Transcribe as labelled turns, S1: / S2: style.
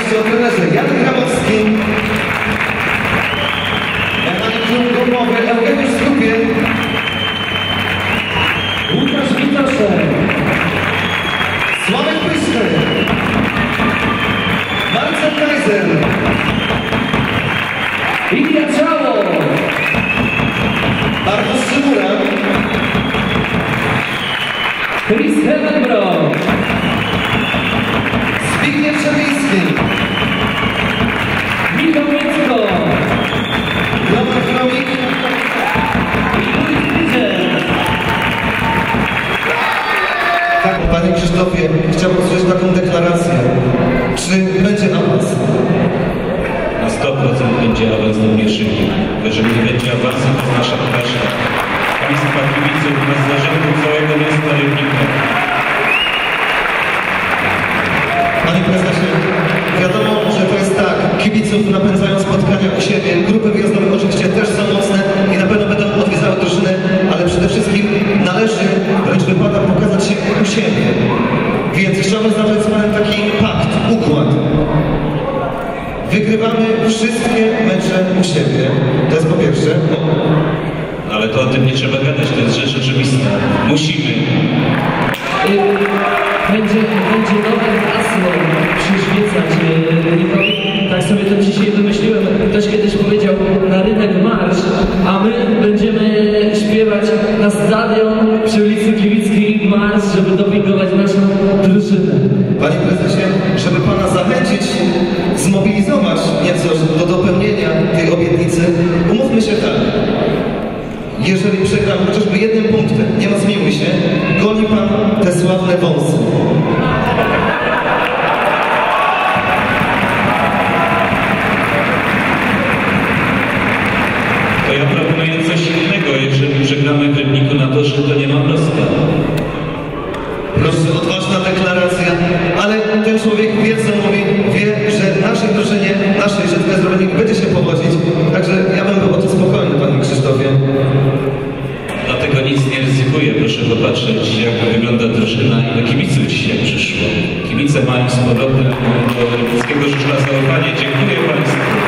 S1: jeszcze o trenerze Jan Grabowski. Mechaniczną gumowy Eugeniusz Skupień.
S2: Łukasz Witoszek.
S1: Sławek Pyszny. Marcel Kaiser.
S2: Ilia Ciało.
S1: Markus Szymura.
S2: Chris Hevenbro.
S1: Zbigniew Czerwiński.
S2: Michał Micko.
S1: Roman Chromik. Tak, panie Krzysztofie, chciałbym usłyszeć taką deklarację. Czy będzie awans?
S3: Na 100% będzie awans do pierwszej ligi. Jeżeli nie będzie awansu, to jest nasza porażka. Państwa kibiców, na zarządu całego miasta Rybnika.
S1: Panie prezesie, wiadomo, że to jest tak. Kibiców napędzają spotkania u siebie. Grupy wyjazdowe oczywiście też są mocne i na pewno będą odwiedzały drużyny, ale przede wszystkim należy, wręcz wypada pokazać się u siebie. Więc chciałbym zawrzeć z panem taki pakt, układ. Wygrywamy wszystkie mecze u siebie. To jest po pierwsze.
S3: Ale to o tym nie trzeba gadać, to jest rzecz oczywista. Musimy.
S2: Będzie nowe hasło przyświecać rynkowi. Tak sobie to dzisiaj wymyśliłem. Ktoś kiedyś powiedział na rynek marsz, a my będziemy śpiewać na stadion przy ulicy Gliwickiej marsz, żeby dopingować naszą drużynę.
S1: Panie prezesie, żeby pana zachęcić, zmobilizować nieco do dopełnienia tej obietnicy, umówmy się tak. Jeżeli przegram chociażby jednym punktem, nie rozmiłuj się, goni pan te sławne wąsy.
S3: To ja proponuję coś innego. Jeżeli przegramy w Rybniku na torze, to nie ma prosta.
S1: Proszę, odważna deklaracja, ale ten człowiek wie, co mówi, wie, że naszej drużynie, naszej Rzeczpospolitej Zdrowia będzie się powodzić. Także ja bym był o to spokojny, panie Krzysztofie.
S3: Dlatego nic nie ryzykuję. Proszę popatrzeć, jak wygląda drużyna i do kibiców dzisiaj przyszło. Kibice mają z powrotem do rybnickiego żużla zaufanie. Dziękuję państwu.